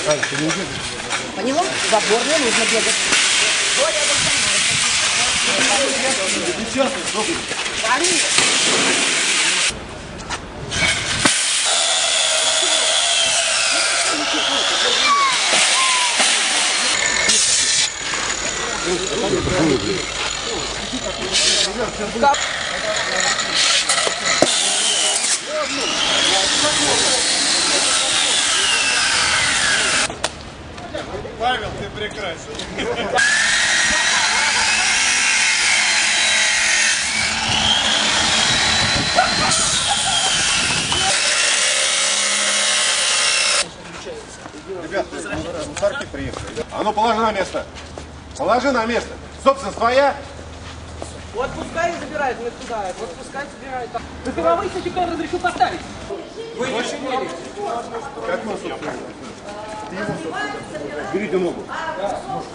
По нему в обгор не нужно бегать. Павел, ты прекрасен. Ребята, мусорки приехали. А ну положи на место. Положи на место. Собственность твоя? Вот пускай забирают, мы туда. Вот пускай забирают. Вы сертификат разрешу поставить. Вы не шумели. Как мы, собственно? Ты его, собственно. Берите ногу.